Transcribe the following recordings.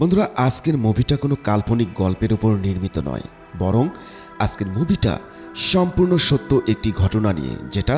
বন্ধুরা, আজকের মুভিটা কোনো কাল্পনিক গল্পের উপর নির্মিত নয়, বরং আজকের মুভিটা সম্পূর্ণ সত্য একটি ঘটনা নিয়ে, যেটা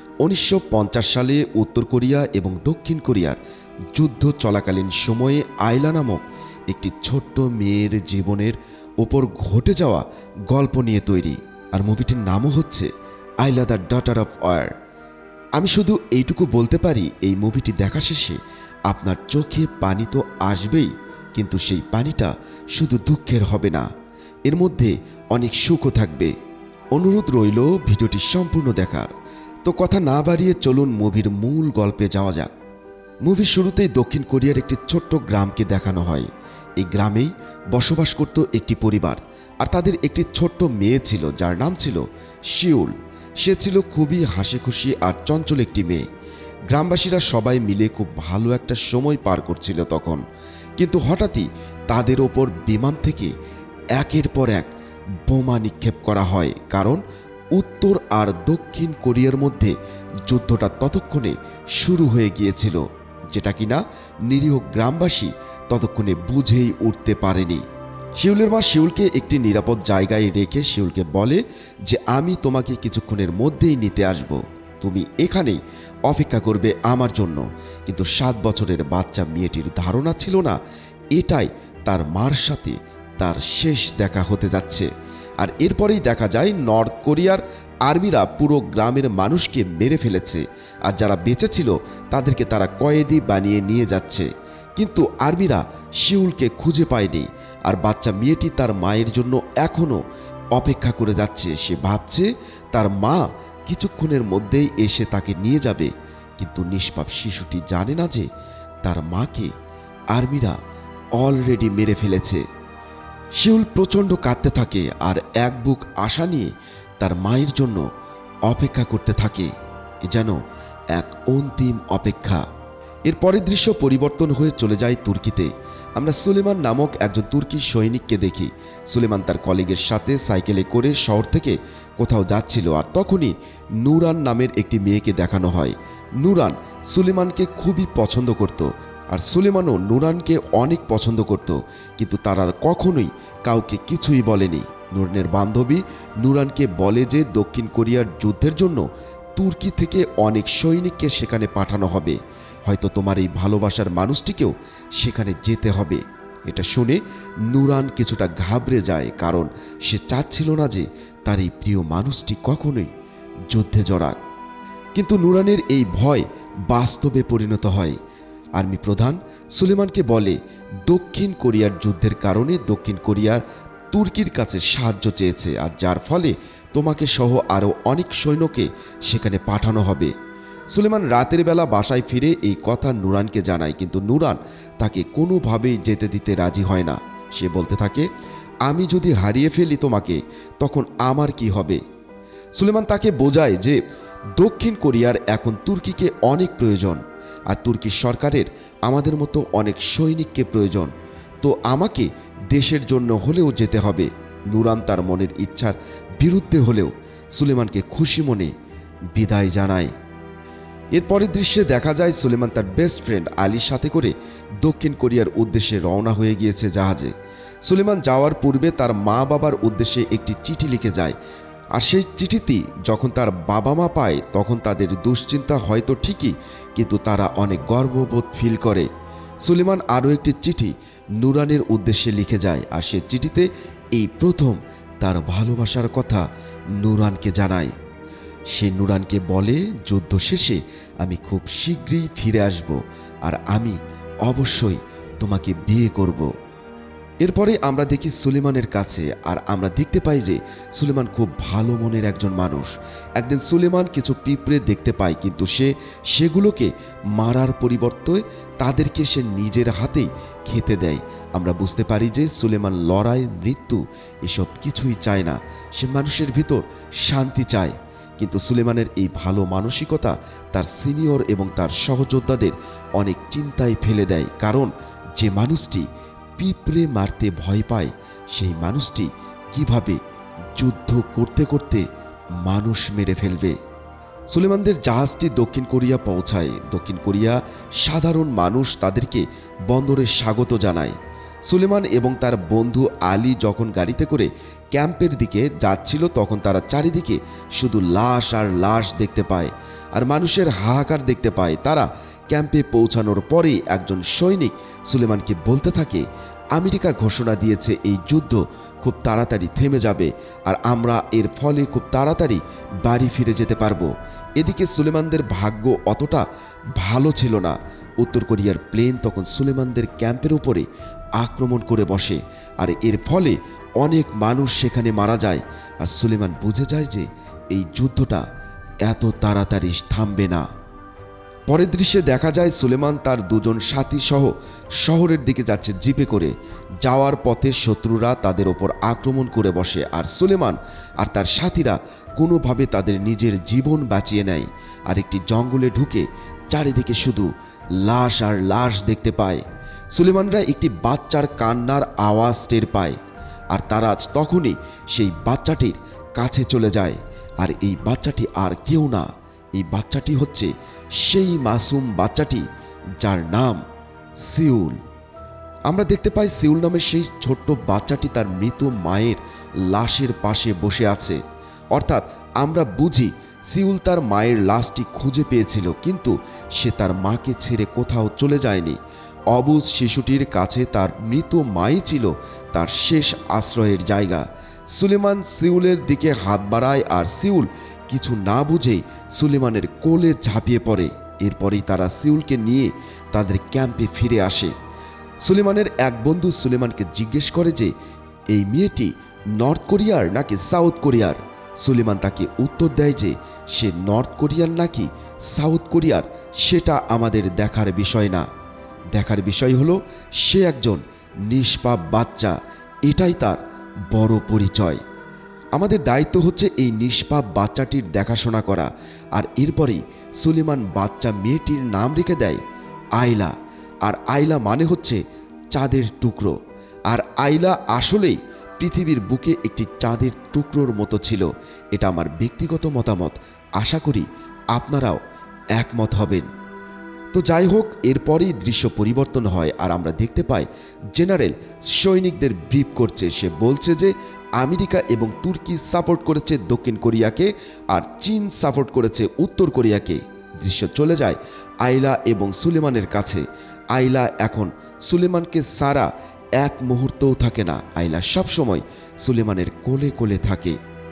1950 সালে উত্তর কোরিয়া এবং দক্ষিণ কোরিয়ার যুদ্ধ চলাকালীন সময়ে আইলা নামক একটি ছোট্ট মেয়ের জীবনের ওপর ঘটে যাওয়া গল্প নিয়ে তৈরি। আর মুভিটির নামও হচ্ছে Ayla the daughter of war. আমি শুধু এইটুকু বলতে পারি, এই মুভিটি দেখা শেষে আপনার চোখে পানি তো আসবেই, কিন্তু সেই পানিটা শুধু দুঃখের হবে না, এর মধ্যে অনেক সুখও থাকবে। অনুরোধ রইল ভিডিওটি সম্পূর্ণ দেখার। তো কথা না বাড়িয়ে চলুন মুভির মূল গল্পে যাওয়া যাক। মুভির শুরুতেই দক্ষিণ কোরিয়ার একটি ছোট্ট গ্রামকে দেখানো হয়। এই গ্রামেই বসবাস করত একটি পরিবার, আর তাদের একটি ছোট্ট মেয়ে ছিল যার নাম ছিল শিউল। সে ছিল খুবই হাসিখুশি আর চঞ্চল একটি মেয়ে। গ্রামবাসীরা সবাই মিলে খুব ভালো একটা সময় পার করছিল তখন, কিন্তু হঠাৎই তাদের ওপর বিমান থেকে একের পর এক বোমা নিক্ষেপ করা হয়, কারণ উত্তর আর দক্ষিণ কোরিয়ার মধ্যে যুদ্ধটা ততক্ষণে শুরু হয়ে গিয়েছিল, যেটা কিনা নিরীহ গ্রামবাসী ততক্ষণে বুঝেই উঠতে পারেনি। শিউলের মা শিউলকে একটি নিরাপদ জায়গায় রেখে শিউলকে বলে যে আমি তোমাকে কিছুক্ষণের মধ্যেই নিতে আসব, তুমি এখানেই অপেক্ষা করবে আমার জন্য। কিন্তু 7 বছরের বাচ্চা মেয়েটির ধারণা ছিল না এটাই তার মার সাথে তার শেষ দেখা হতে যাচ্ছে। আর এরপরেই দেখা যায় নর্থ কোরিয়ার আর্মিরা পুরো গ্রামের মানুষকে মেরে ফেলেছে, আর যারা বেঁচে ছিল তাদেরকে তারা কয়েদি বানিয়ে নিয়ে যাচ্ছে। কিন্তু আর্মিরা শিউলকে খুঁজে পায়নি, আর বাচ্চা মেয়েটি তার মায়ের জন্য এখনও অপেক্ষা করে যাচ্ছে। সে ভাবছে তার মা কিছুক্ষণের মধ্যেই এসে তাকে নিয়ে যাবে, কিন্তু নিষ্পাপ শিশুটি জানে না যে তার মাকে আর্মিরা অলরেডি মেরে ফেলেছে। শিউল প্রচণ্ড কাঁদতে থাকে আর এক বুক আশা নিয়ে তার মায়ের জন্য অপেক্ষা করতে থাকে, এ যেন এক অন্তিম অপেক্ষা। এর পরের দৃশ্য পরিবর্তন হয়ে চলে যায় তুর্কিতে। আমরা সুলেমান নামক একজন তুর্কি সৈনিককে দেখি। সুলেমান তার কলিগের সাথে সাইকেলে করে শহর থেকে কোথাও যাচ্ছিল, আর তখনই নুরান নামের একটি মেয়েকে দেখানো হয়। নুরান সুলেমানকে খুবই পছন্দ করত, আর সুলেমানও নুরানকে অনেক পছন্দ করত, কিন্তু তারা কখনোই কাউকে কিছুই বলেনি। নুরানের বান্ধবী নুরানকে বলে যে দক্ষিণ কোরিয়ার যুদ্ধের জন্য তুর্কি থেকে অনেক সৈনিককে সেখানে পাঠানো হবে, হয়তো তোমার এই ভালোবাসার মানুষটিকেও সেখানে যেতে হবে। এটা শুনে নুরান কিছুটা ঘাবড়ে যায়, কারণ সে চাচ্ছিল না যে তার এই প্রিয় মানুষটি কখনোই যুদ্ধে জড়াক। কিন্তু নুরানের এই ভয় বাস্তবে পরিণত হয়। আর্মি প্রধান সুলেমানকে বলে দক্ষিণ কোরিয়ার যুদ্ধের কারণে দক্ষিণ কোরিয়ার তুর্কির কাছে সাহায্য চেয়েছে, আর যার ফলে তোমাকে সহ আরও অনেক সৈন্যকে সেখানে পাঠানো হবে। সুলেমান রাতের বেলা বাসায় ফিরে এই কথা নুরানকে জানায়, কিন্তু নুরান তাকে কোনোভাবেই যেতে দিতে রাজি হয় না। সে বলতে থাকে, আমি যদি হারিয়ে ফেলি তোমাকে, তখন আমার কি হবে? সুলেমান তাকে বোঝায় যে দক্ষিণ কোরিয়ার এখন তুর্কিকে অনেক প্রয়োজন, আর তুর্কি সরকারের আমাদের মতো অনেক সৈনিককে প্রয়োজন, তো আমাকে দেশের জন্য হলেও যেতে হবে। নুরান তার মনের ইচ্ছার বিরুদ্ধে হলেও সুলেমানকে খুশি মনে বিদায় জানায়। এরপরের দৃশ্যে দেখা যায় সুলেমান তার বেস্ট ফ্রেন্ড আলীর সাথে করে দক্ষিণ কোরিয়ার উদ্দেশ্যে রওনা হয়ে গিয়েছে জাহাজে। সুলেমান যাওয়ার পূর্বে তার মা বাবার উদ্দেশ্যে একটি চিঠি লিখে যায়, আর সেই চিঠিটি যখন তার বাবা মা পায় তখন তাদের দুশ্চিন্তা হয়তো ঠিকই, কিন্তু তারা অনেক গর্ববোধ ফিল করে। সুলেমান আরও একটি চিঠি নুরানের উদ্দেশ্যে লিখে যায়, আর সে চিঠিতে এই প্রথম তার ভালোবাসার কথা নুরানকে জানায়। সে নুরানকে বলে যুদ্ধ শেষে আমি খুব শীঘ্রই ফিরে আসব, আর আমি অবশ্যই তোমাকে বিয়ে করব। এরপরে আমরা দেখি সুলেমানের কাছে, আর আমরা দেখতে পাই যে সুলেমান খুব ভালো মনের একজন মানুষ। একদিন সুলেমান কিছু পিঁপড়ে দেখতে পায়, কিন্তু সে সেগুলোকে মারার পরিবর্তে তাদেরকে সে নিজের হাতেই খেতে দেয়। আমরা বুঝতে পারি যে সুলেমান লড়াই, মৃত্যু এসব কিছুই চায় না, সে মানুষের ভিতর শান্তি চায়। কিন্তু সুলেমানের এই ভালো মানসিকতা তার সিনিয়র এবং তার সহযোদ্ধাদের অনেক চিন্তায় ফেলে দেয়, কারণ যে মানুষটি পিঁপড়ে মারতে ভয় পায় সেই মানুষটি কিভাবে যুদ্ধ করতে করতে মানুষ মেরে ফেলবে। সুলেমানদের জাহাজটি দক্ষিণ কোরিয়া পৌঁছায়। দক্ষিণ কোরিয়া সাধারণ মানুষ তাদেরকে বন্দরে স্বাগত জানায়। সুলেমান এবং তার বন্ধু আলী যখন গাড়িতে করে ক্যাম্পের দিকে যাচ্ছিল তখন তারা চারিদিকে শুধু লাশ আর লাশ দেখতে পায় আর মানুষের হাহাকার দেখতে পায়। তারা ক্যাম্পে পৌঁছানোর পরেই একজন সৈনিক সুলেমানকে বলতে থাকে, আমেরিকা ঘোষণা দিয়েছে এই যুদ্ধ খুব তাড়াতাড়ি থেমে যাবে আর আমরা এর ফলে খুব তাড়াতাড়ি বাড়ি ফিরে যেতে পারবো। এদিকে সুলেমানদের ভাগ্য অতটা ভালো ছিল না। উত্তর কোরিয়ার প্লেন তখন সুলেমানদের ক্যাম্পের উপরে আক্রমণ করে বসে আর এর ফলে অনেক মানুষ সেখানে মারা যায়। আর সুলেমান বুঝে যায় যে এই যুদ্ধটা এত তাড়াতাড়ি থামবে না। পরের দৃশ্যে দেখা যায় সুলেমান তার দুজন সাথী সহ শহরের দিকে যাচ্ছে জিপে করে। যাওয়ার পথে শত্রুরা তাদের ওপর আক্রমণ করে বসে আর সুলেমান আর তার সাথীরা কোনোভাবে তাদের নিজের জীবন বাঁচিয়ে নেয় আর একটি জঙ্গলে ঢুকে চারিদিকে শুধু লাশ আর লাশ দেখতে পায়। সুলেমানরা একটি বাচ্চার কান্নার আওয়াজ টের পায় আর তারা তখনই সেই বাচ্চাটির কাছে চলে যায়। আর এই বাচ্চাটি আর কেউ না, এই বাচ্চাটি হচ্ছে সেই মাসুম বাচ্চাটি যার নাম সিউল। আমরা দেখতে পাই সিউল নামের সেই ছোট্ট বাচ্চাটি তার মৃত মায়ের লাশের পাশে বসে আছে। অর্থাৎ আমরা বুঝি সিউল তার মায়ের লাশটি খুঁজে পেয়েছিল, কিন্তু সে তার মাকে ছেড়ে কোথাও চলে যায়নি। অবুঝ শিশুটির কাছে তার মৃত মাই ছিল তার শেষ আশ্রয়ের জায়গা। সুলেমান সিউলের দিকে হাত বাড়ায় আর সিউল কিছু না বুঝেই সুলেমানের কোলে ঝাঁপিয়ে পড়ে। এরপরেই তারা সিউলকে নিয়ে তাদের ক্যাম্পে ফিরে আসে। সুলেমানের এক বন্ধু সুলেমানকে জিজ্ঞেস করে যে এই মেয়েটি নর্থ কোরিয়ার নাকি সাউথ কোরিয়ার। সুলেমান তাকে উত্তর দেয় যে সে নর্থ কোরিয়ার নাকি সাউথ কোরিয়ার সেটা আমাদের দেখার বিষয় না। দেখার বিষয় হলো সে একজন নিষ্পাপ বাচ্চা, এটাই তার বড় পরিচয়। আমাদের দায়িত্ব হচ্ছে এই নিষ্পাপ বাচ্চাটির দেখাশোনা করা। আর এরপরেই সুলেমান বাচ্চা মেয়েটির নাম রেখে দেয় আইলা। আর আইলা মানে হচ্ছে চাঁদের টুকরো। আর আইলা আসলেই পৃথিবীর বুকে একটি চাঁদের টুকরোর মতো ছিল। এটা আমার ব্যক্তিগত মতামত, আশা করি আপনারাও একমত হবেন। তো যাই হোক, এরপরেই দৃশ্য পরিবর্তন হয় আর আমরা দেখতে পাই জেনারেল সৈনিকদের ব্রিফ করছে। সে বলছে যে আমেরিকা এবং তুর্কি সাপোর্ট করেছে দক্ষিণ কোরিয়াকে আর চীন সাপোর্ট করেছে উত্তর কোরিয়াকে। দৃশ্য চলে যায় আইলা এবং সুলেমানের কাছে। আইলা এখন সুলেমানকে সারা এক মুহূর্তও থাকে না। আইলা সবসময় সুলেমানের কোলে কোলে থাকে।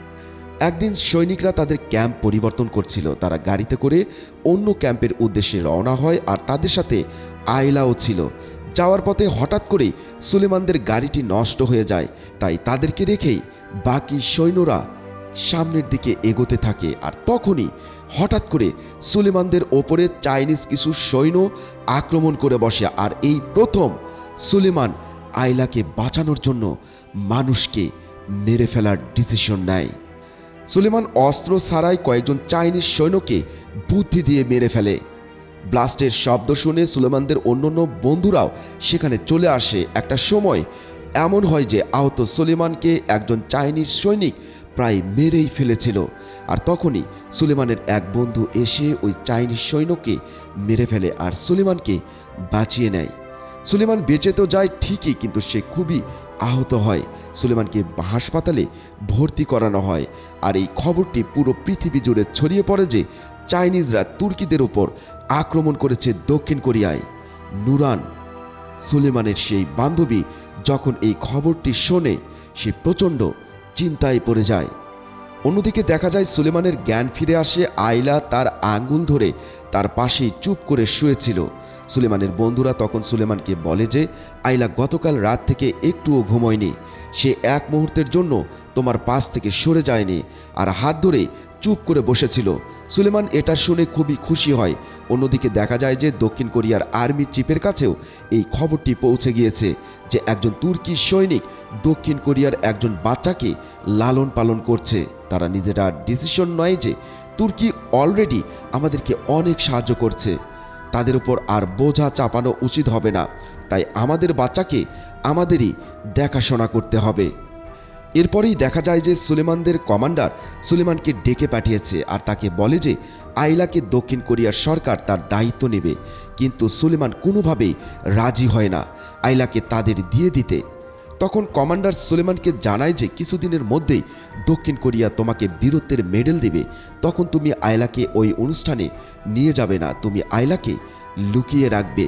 একদিন সৈনিকরা তাদের ক্যাম্প পরিবর্তন করছিল। তারা গাড়িতে করে অন্য ক্যাম্পের উদ্দেশ্যে রওনা হয় আর তাদের সাথে আইলাও ছিল। যাওয়ার পথে হঠাৎ করেই সুলেমানদের গাড়িটি নষ্ট হয়ে যায়, তাই তাদেরকে রেখেই বাকি সৈন্যরা সামনের দিকে এগোতে থাকে। আর তখনই হঠাৎ করে সুলেমানদের ওপরে চাইনিজ কিছু সৈন্য আক্রমণ করে বসে। আর এই প্রথম সুলেমান আইলাকে বাঁচানোর জন্য মানুষকে মেরে ফেলার ডিসিশন নেয়। সুলেমান অস্ত্র ছাড়াই কয়েকজন চাইনিজ সৈন্যকে বুদ্ধি দিয়ে মেরে ফেলে। ব্লাস্টের শব্দ শুনে সুলেমানদের অন্যান্য বন্ধুরাও সেখানে চলে আসে। একটা সময় এমন হয় যে আহত সুলেমানকে একজন চাইনিজ সৈনিক প্রায় মেরেই ফেলেছিল। আর তখনই সুলেমানের এক বন্ধু এসে ওই চাইনিজ সৈন্যকে মেরে ফেলে আর সুলেমানকে বাঁচিয়ে নেয়। সুলেমান বেঁচে তো যায় ঠিকই, কিন্তু সে খুবই আহত হয়। সুলেমানকে হাসপাতালে ভর্তি করানো হয়। আর এই খবরটি পুরো পৃথিবী জুড়ে ছড়িয়ে পড়ে যে চাইনিজরা তুর্কিদের উপর আক্রমণ করেছে দক্ষিণ কোরিয়ায়। নুরান, সুলেমানের সেই বান্ধবী, যখন এই খবরটি শোনে সে প্রচণ্ড চিন্তায় পড়ে যায়। অন্যদিকে দেখা যায় সুলেমানের জ্ঞান ফিরে আসে। আইলা তার আঙ্গুল ধরে তার পাশেই চুপ করে শুয়েছিল। সুলেমানের বন্ধুরা তখন সুলেমানকে বলে যে আইলা গতকাল রাত থেকে একটুও ঘুমোয়নি, সে এক মুহূর্তের জন্য তোমার পাশ থেকে সরে যায়নি আর হাত ধরে চুপ করে বসেছিল। সুলেমান এটা শুনে খুবই খুশি হয়। অন্যদিকে দেখা যায় যে দক্ষিণ কোরিয়ার আর্মি চিফের কাছেও এই খবরটি পৌঁছে গিয়েছে যে একজন তুর্কি সৈনিক দক্ষিণ কোরিয়ার একজন বাচ্চাকে লালন পালন করছে। তারা নিজেরা ডিসিশন নয় যে তুর্কি অলরেডি আমাদেরকে অনেক সাহায্য করছে, তাদের উপর আর বোঝা চাপানো উচিত হবে না, তাই আমাদের বাচ্চাকে আমাদেরই দেখাশোনা করতে হবে। এরপরেই দেখা যায় যে সুলেমানদের কমান্ডার সুলেমানকে ডেকে পাঠিয়েছে আর তাকে বলে যে আইলাকে দক্ষিণ কোরিয়ার সরকার তার দায়িত্ব নেবে, কিন্তু সুলেমান কোনোভাবেই রাজি হয় না আইলাকে তাদের দিয়ে দিতে। তখন কমান্ডার সুলেমানকে জানায় যে কিছুদিনের মধ্যেই দক্ষিণ কোরিয়া তোমাকে বীরত্বের মেডেল দেবে, তখন তুমি আইলাকে ওই অনুষ্ঠানে নিয়ে যাবে না, তুমি আইলাকে লুকিয়ে রাখবে।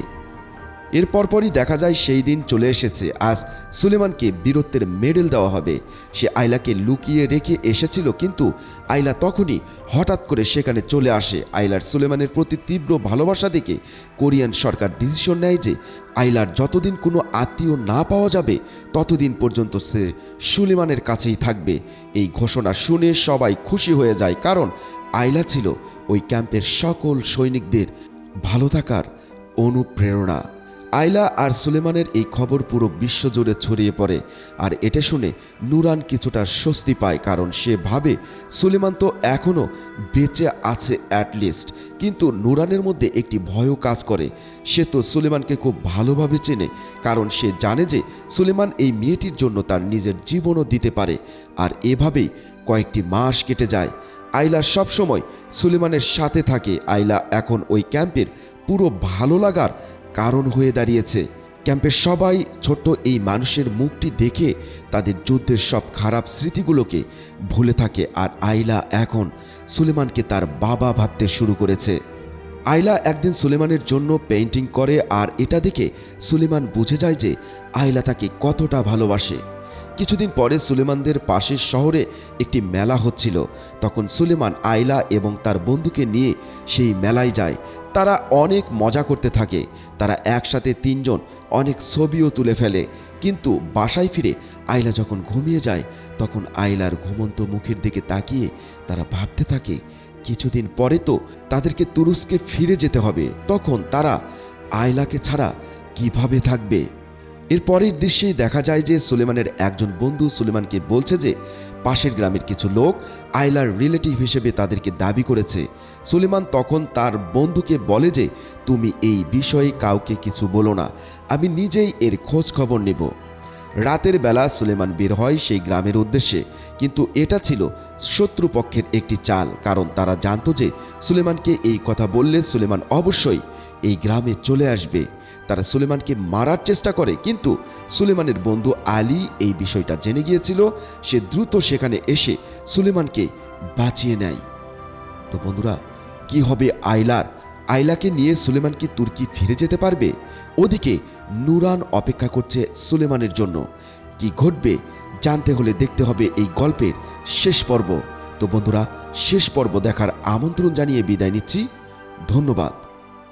এর পরপরই দেখা যায় সেই দিন চলে এসেছে, আজ সুলেমানকে বীরত্বের মেডেল দেওয়া হবে। সে আইলাকে লুকিয়ে রেখে এসেছিল, কিন্তু আইলা তখনই হঠাৎ করে সেখানে চলে আসে। আইলার সুলেমানের প্রতি তীব্র ভালোবাসা দেখে কোরিয়ান সরকার ডিসিশন নেয় যে আইলার যতদিন কোনো আত্মীয় না পাওয়া যাবে ততদিন পর্যন্ত সে সুলেমানের কাছেই থাকবে। এই ঘোষণা শুনে সবাই খুশি হয়ে যায়, কারণ আইলা ছিল ওই ক্যাম্পের সকল সৈনিকদের ভালো থাকার অনুপ্রেরণা। আইলা আর সুলেমানের এই খবর পুরো বিশ্বজুড়ে ছড়িয়ে পড়ে, আর এটা শুনে নুরান কিছুটা স্বস্তি পায়, কারণ সে ভাবে সুলেমান তো এখনও বেঁচে আছে অ্যাটলিস্ট। কিন্তু নুরানের মধ্যে একটি ভয়ও কাজ করে। সে তো সুলেমানকে খুব ভালোভাবে চেনে, কারণ সে জানে যে সুলেমান এই মেয়েটির জন্য তার নিজের জীবনও দিতে পারে। আর এভাবেই কয়েকটি মাস কেটে যায়। আইলা সবসময় সুলেমানের সাথে থাকে। আইলা এখন ওই ক্যাম্পের পুরো ভালো লাগার কারণ হয়ে দাঁড়িয়েছে। ক্যাম্পের সবাই ছোট্ট এই মানুষের মুখটি দেখে তাদের যুদ্ধের সব খারাপ স্মৃতিগুলোকে ভুলে থাকে, আর আইলা এখন সুলেমানকে তার বাবা ভাবতে শুরু করেছে। আইলা একদিন সুলেমানের জন্য পেইন্টিং করে, আর এটা দেখে সুলেমান বুঝে যায় যে আইলা তাকে কতটা ভালোবাসে। কিছুদিন পরে সুলেমানদের পাশের শহরে একটি মেলা হচ্ছিল। তখন সুলেমান আইলা এবং তার বন্ধুকে নিয়ে সেই মেলায় যায়। তারা অনেক মজা করতে থাকে। তারা একসাথে তিনজন অনেক ছবিও তুলে ফেলে। কিন্তু বাসায় ফিরে আইলা যখন ঘুমিয়ে যায়, তখন আইলার ঘুমন্ত মুখের দিকে তাকিয়ে তারা ভাবতে থাকে কিছুদিন পরে তো তাদেরকে তুরস্কে ফিরে যেতে হবে, তখন তারা আইলাকে ছাড়া কিভাবে থাকবে। এর পরের দৃশ্যেই দেখা যায় যে সুলেমানের একজন বন্ধু সুলেমানকে বলছে যে পাশের গ্রামের কিছু লোক আইলার রিলেটিভ হিসেবে তাদেরকে দাবি করেছে। সুলেমান তখন তার বন্ধুকে বলে যে তুমি এই বিষয়ে কাউকে কিছু বলো না, আমি নিজেই এর খোঁজ খবর নেব। রাতের বেলা সুলেমান বের হয় সেই গ্রামের উদ্দেশ্যে, কিন্তু এটা ছিল শত্রুপক্ষের একটি চাল, কারণ তারা জানতো যে সুলেমানকে এই কথা বললে সুলেমান অবশ্যই এই গ্রামে চলে আসবে। তারা সুলেমানকে মারার চেষ্টা করে, কিন্তু সুলেমানের বন্ধু আলী এই বিষয়টা জেনে গিয়েছিল। সে দ্রুত সেখানে এসে সুলেমানকে বাঁচিয়ে নেয়। তো বন্ধুরা, কি হবে আইলার? আইলাকে নিয়ে সুলেমান কি তুর্কি ফিরে যেতে পারবে? ওদিকে নুরান অপেক্ষা করছে সুলেমানের জন্য। কি ঘটবে জানতে হলে দেখতে হবে এই গল্পের শেষ পর্ব। তো বন্ধুরা, শেষ পর্ব দেখার আমন্ত্রণ জানিয়ে বিদায় নিচ্ছি। ধন্যবাদ।